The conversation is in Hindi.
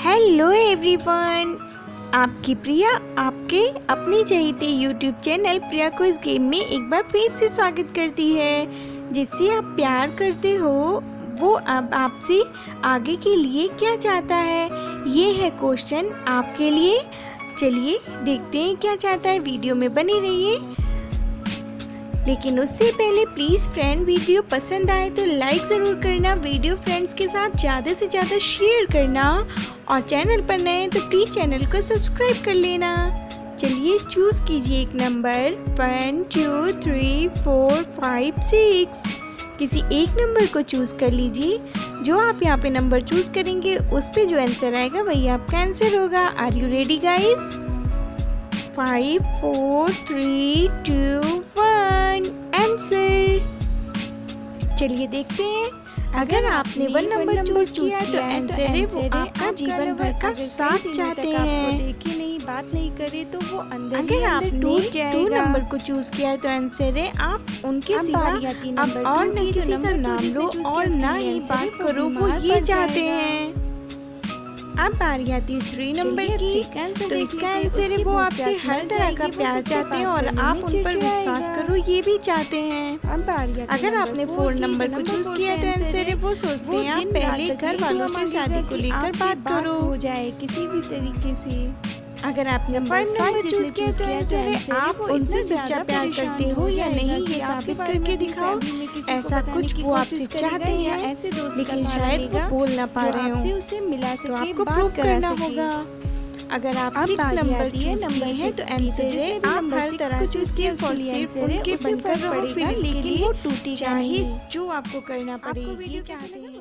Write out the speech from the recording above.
हेलो एवरीवन, आपकी प्रिया आपके अपने चहेते YouTube channel Priya quiz game में एक बार फिर से स्वागत करती है। जिससे आप प्यार करते हो वो अब आपसे आगे के लिए क्या चाहता है, ये है क्वेश्चन आपके लिए। चलिए देखते हैं क्या चाहता है, वीडियो में बने रहिए। लेकिन उससे पहले प्लीज़ फ्रेंड, वीडियो पसंद आए तो लाइक ज़रूर करना, वीडियो फ्रेंड्स के साथ ज़्यादा से ज़्यादा शेयर करना और चैनल पर नए हैं तो प्लीज़ चैनल को सब्सक्राइब कर लेना। चलिए चूज़ कीजिए एक नंबर 1 2 3 4 5 6। किसी एक नंबर को चूज़ कर लीजिए। जो आप यहाँ पे नंबर चूज़ करेंगे उस पे जो आंसर आएगा वही आपका आंसर होगा। Are you ready guys? 5 4 3 2 1 answer. चलिए देखते हैं। अगर आपने 1 नंबर चूज किया तो आंसर है वो आपका जीवन भर का साथ चाहते हैं। देखे नहीं, बात नहीं करे तो वो अंदर अगर आपने टूट जाएगा। 2 नंबर को चूज किया तो आंसर है आप उनके सिवा अब और न किसी का नाम लो और ना ही बात करो, वो ये चाहते हैं। अब बारी आती है 3 नंबर की, तो इसका आंसर है वो आपसे हर तरह का प्यार चाहते हैं और आप उन पर विश्वास करो, ये भी चाहते हैं। अगर आपने 4 नंबर को चूज किया तो आंसर है वो सोचते हैं आप पहले घर वालों से शादी को लेकर बात करो हो जाए किसी भी तरीके से। अगर आपने 5 नंबर चूज किया तो आंसर है आप उनसे सच्चा प्यार करते हो या नहीं, ये साबित करके दिखाओ। ऐसा कुछ वो आपसे चाहते हैं ऐसे दोस्त लेकिन शायद वो बोल ना पा रहे हो, उसे मिला तो आपको प्रूव करना होगा। अगर आप 6 नंबर चूज किए हैं तो आंसर है आप हर तरह से सिर्फ और सिर्फ उनके बनकर रहो, फिर इसके लिए वो टूटेगा चाहे नहीं। जो आपको करना पड़े, ये चाहते हैं।